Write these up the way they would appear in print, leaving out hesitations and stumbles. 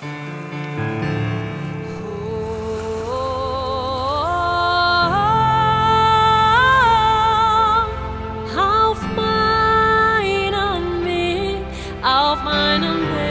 Auf meinem Weg.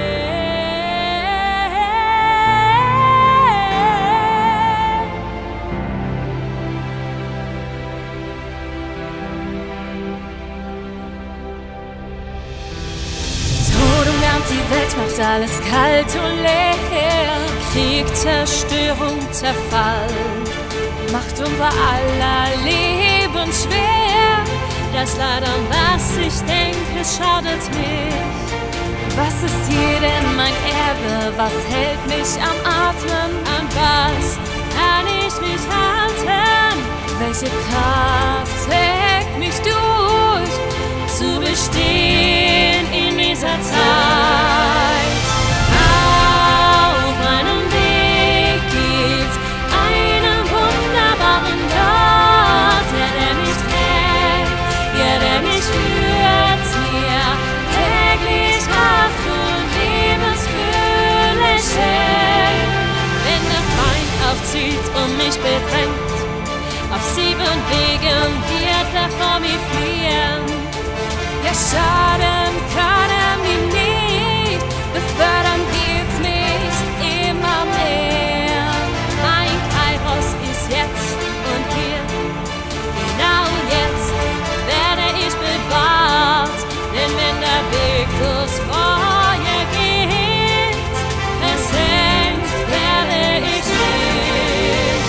Tod umwärmt die Welt, macht alles kalt und leer. Krieg, Zerstörung, Zerfall macht unser aller Leben schwer. Das Leid, an was ich denke, schadet mich. Was ist hier denn mein Erbe? Was hält mich am Atmen? An was kann ich mich halten? Welche Kraft trägt mich durch, zu bestehen in dieser Zeit? Auf meinem Weg gibt's einen wunderbaren Gott, der mich trägt, der mich führt, mir täglich Kraft und Lebensfülle schenkt. Wenn der Feind aufzieht und mich bedrängt, auf 7 Wegen wird er vor mir fliehen. Ja, schaden kann er mir nicht, befördern wird's mich immer mehr. Mein Kairos ist jetzt und hier, genau jetzt werde ich bewahrt. Denn wenn der Weg durchs Feuer geht, versenkt werde ich nicht.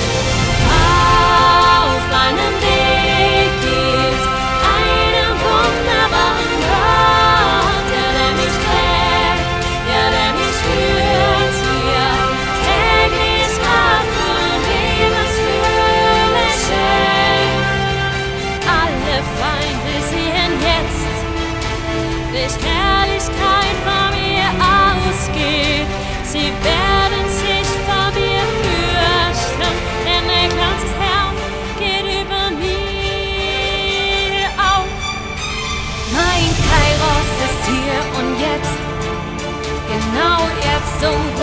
Auf meinem Weg gibt's einen wunderbaren Gott, der mich trägt, der mich führt, mir täglich Kraft und Lebensfülle schenkt. Alle Feinde sehen jetzt, welch Herrlichkeit von mir ausgeht. Sie werden sich vor mir fürchten, denn der Glanz des Herrn geht über mir auf. Mein Kairos ist hier und jetzt, genau jetzt so